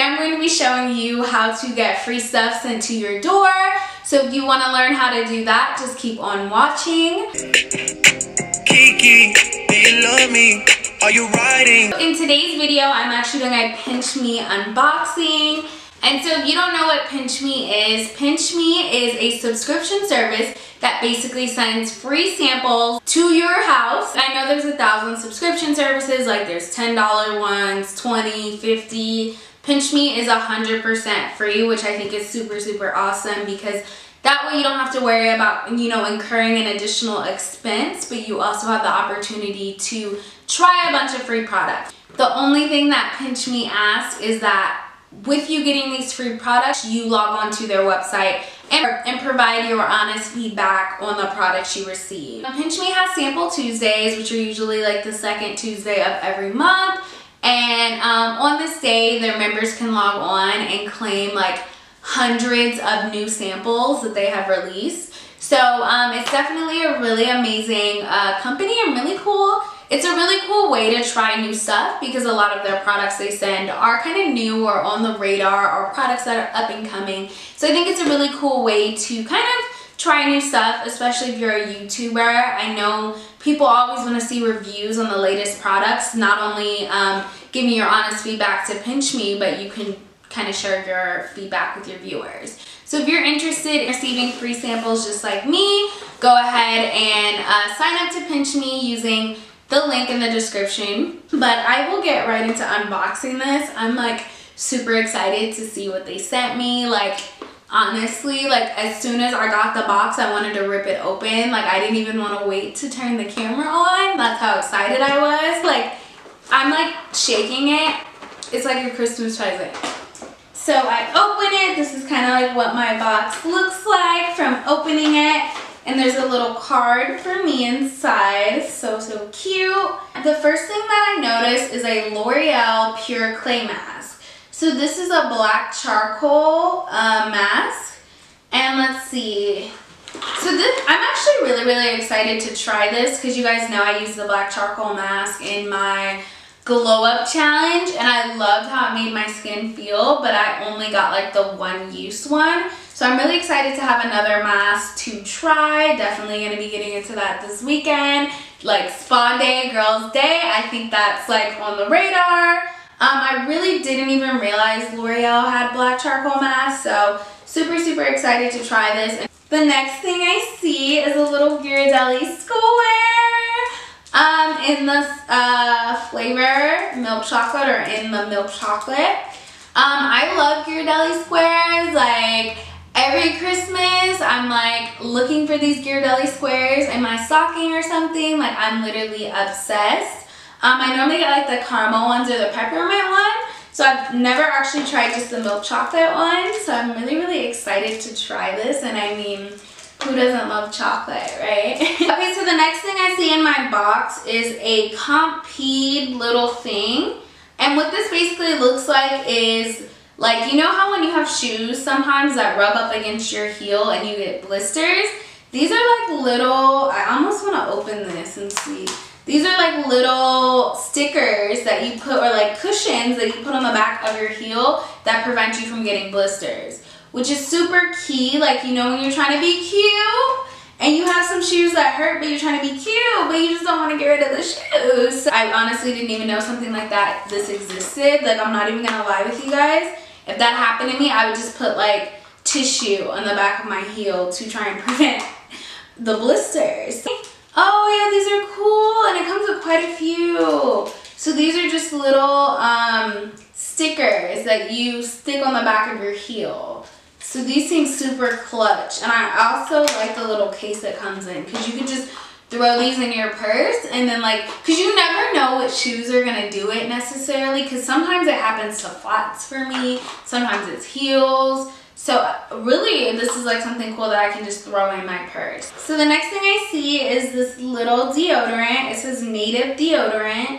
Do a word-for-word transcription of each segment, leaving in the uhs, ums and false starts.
I'm going to be showing you how to get free stuff sent to your door. So if you want to learn how to do that, just keep on watching. Kiki, do you love me? Are you riding? In today's video, I'm actually doing a Pinchme unboxing. And so if you don't know what Pinchme is, Pinchme is a subscription service that basically sends free samples to your house. I know there's a thousand subscription services, like there's ten dollar ones, twenty, fifty. Pinchme is one hundred percent free, which I think is super, super awesome because that way you don't have to worry about, you know, incurring an additional expense, but you also have the opportunity to try a bunch of free products. The only thing that Pinchme asks is that with you getting these free products, you log on to their website and, and provide your honest feedback on the products you receive. Pinchme has Sample Tuesdays, which are usually like the second Tuesday of every month. And um, on this day, their members can log on and claim like hundreds of new samples that they have released. So um, it's definitely a really amazing uh, company and really cool. It's a really cool way to try new stuff because a lot of their products they send are kind of new or on the radar or products that are up and coming. So I think it's a really cool way to kind of try new stuff, especially if you're a YouTuber. I know people always want to see reviews on the latest products. Not only um, give me your honest feedback to Pinchme, but you can kind of share your feedback with your viewers. So if you're interested in receiving free samples just like me, go ahead and uh, sign up to Pinchme using the link in the description. But I will get right into unboxing this. I'm like super excited to see what they sent me. Like honestly, like as soon as I got the box, I wanted to rip it open. Like I didn't even want to wait to turn the camera on. That's how excited I was. Like I'm like shaking it. It's like a Christmas present. So I open it. This is kind of like what my box looks like from opening it. And there's a little card for me inside. So, so cute. The first thing that I noticed is a L'Oreal Pure Clay Mask. So this is a black charcoal uh, mask. And let's see. So this, I'm actually really, really excited to try this because you guys know I use the black charcoal mask in my glow up challenge and I loved how it made my skin feel, but I only got like the one use one. So I'm really excited to have another mask to try. Definitely going to be getting into that this weekend. Like spa day, girls day. I think that's like on the radar. Um, I really didn't even realize L'Oreal had black charcoal masks. So super, super excited to try this. And the next thing I see is a little Ghirardelli square. Um, in the uh, flavor milk chocolate or in the milk chocolate. Um, I love Ghirardelli squares. Like every Christmas, I'm like looking for these Ghirardelli squares in my stocking or something. Like I'm literally obsessed. Um, I normally get like the caramel ones or the peppermint one. So I've never actually tried just the milk chocolate one. So I'm really, really excited to try this. And I mean, who doesn't love chocolate, right? Okay, so the next thing I see in my box is a Compeed little thing. And what this basically looks like is, like, you know how when you have shoes sometimes that rub up against your heel and you get blisters? These are like little, I almost want to open this and see. These are like little stickers that you put, or like cushions that you put on the back of your heel that prevent you from getting blisters. Which is super key, like, you know, when you're trying to be cute and you have some shoes that hurt, but you're trying to be cute, but you just don't want to get rid of the shoes. So I honestly didn't even know something like that, this existed. Like, I'm not even going to lie with you guys. If that happened to me, I would just put, like, tissue on the back of my heel to try and prevent the blisters. Oh, yeah, these are cool, and it comes with quite a few. So these are just little um, stickers that you stick on the back of your heel. So these seem super clutch. And I also like the little case that comes in because you can just throw these in your purse and then like, because you never know what shoes are going to do it necessarily, because sometimes it happens to flats for me. Sometimes it's heels. So really this is like something cool that I can just throw in my purse. So the next thing I see is this little deodorant. It says native deodorant.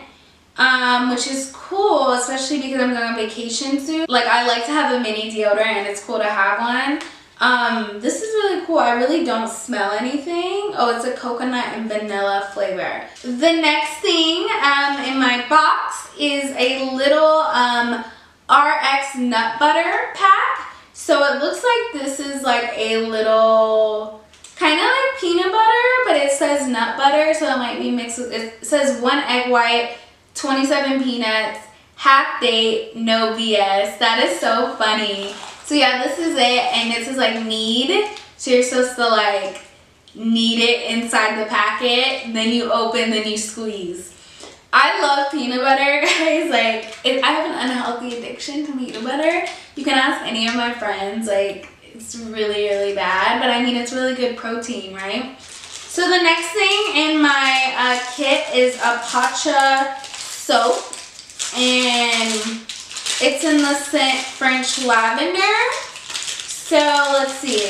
Um, which is cool, especially because I'm going on vacation soon. Like, I like to have a mini deodorant and it's cool to have one. Um, this is really cool. I really don't smell anything. Oh, it's a coconut and vanilla flavor. The next thing um, in my box is a little um, R X nut butter pack. So it looks like this is like a little, kind of like peanut butter, but it says nut butter, so it might be mixed with, it says one egg white, twenty-seven peanuts, half date, no B S. That is so funny. So yeah, this is it, and this is like knead. So you're supposed to like knead it inside the packet, then you open, then you squeeze. I love peanut butter, guys. Like, it, I have an unhealthy addiction to peanut butter. You can ask any of my friends, like, it's really, really bad, but I mean, it's really good protein, right? So the next thing in my uh, kit is a Pacha soap, and it's in the scent French lavender. So let's see.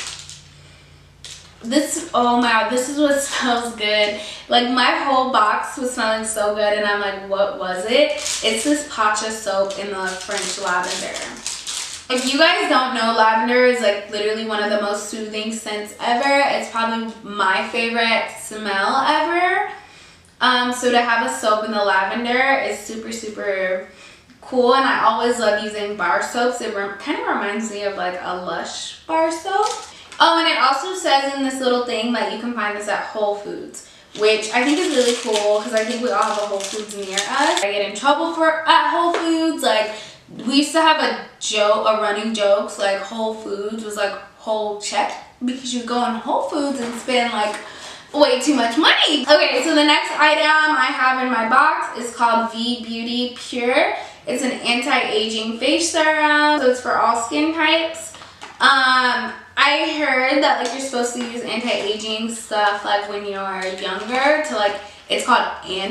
This, oh my god, this is what smells good. Like, my whole box was smelling so good, and I'm like, what was it? It's this Pacha soap in the French lavender. If you guys don't know, lavender is like literally one of the most soothing scents ever. It's probably my favorite smell ever. Um, so to have a soap in the lavender is super, super cool, and I always love using bar soaps. It kind of reminds me of like a Lush bar soap. Oh, and it also says in this little thing that you can find this at Whole Foods, which I think is really cool because I think we all have a Whole Foods near us. I get in trouble for at Whole Foods. Like, we used to have a joke, a running jokes, like Whole Foods was like whole check because you go in Whole Foods and spend like way too much money. Okay, so the next item I have in my box is called V Beauty Pure. It's an anti-aging face serum, so it's for all skin types. Um, I heard that like you're supposed to use anti-aging stuff like when you're younger to like, it's called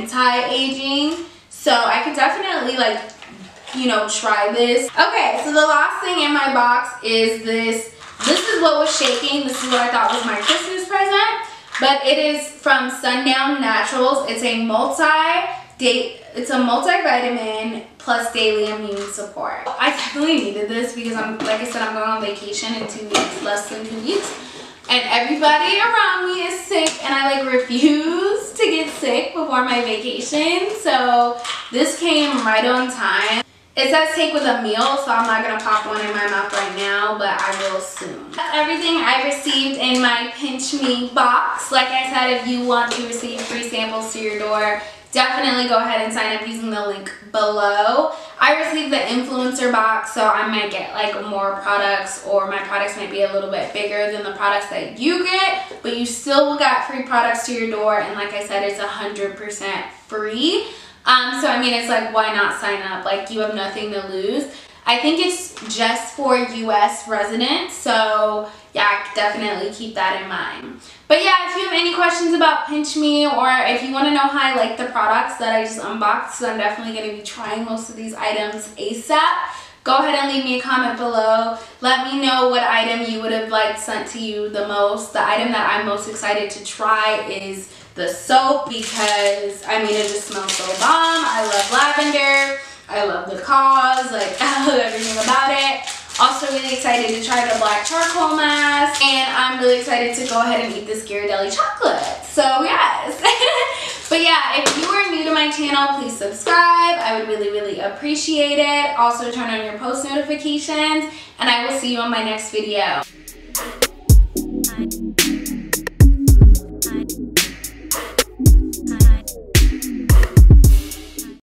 anti-aging. So I could definitely like, you know, try this. Okay, so the last thing in my box is this. This is what was shaking. This is what I thought was my Christmas present. But it is from Sundown Naturals. It's a multi-day, it's a multivitamin plus daily immune support. I definitely needed this because I'm, like I said, I'm going on vacation in two weeks, less than two weeks. And everybody around me is sick, and I like refuse to get sick before my vacation. So this came right on time. It says take with a meal, so I'm not gonna pop one in my mouth right now, but I will soon. That's everything I received in my Pinchme box. Like I said, if you want to receive free samples to your door, definitely go ahead and sign up using the link below. I received the influencer box, so I might get like more products, or my products might be a little bit bigger than the products that you get, but you still will get free products to your door, and like I said, it's one hundred percent free. Um, so I mean, it's like, why not sign up? Like, you have nothing to lose. I think it's just for U S residents, so yeah, definitely keep that in mind. But yeah, if you have any questions about Pinchme, or if you want to know how I like the products that I just unboxed, so I'm definitely going to be trying most of these items ASAP, go ahead and leave me a comment below. Let me know what item you would have liked sent to you the most. The item that I'm most excited to try is the soap, because I mean, it just smells so bomb. I love lavender. I love the cause. Like, I love everything about it. Also really excited to try the black charcoal mask, and I'm really excited to go ahead and eat this Ghirardelli chocolate. So yes. But yeah, if you are new to my channel, please subscribe. I would really, really appreciate it. Also turn on your post notifications, and I will see you on my next video.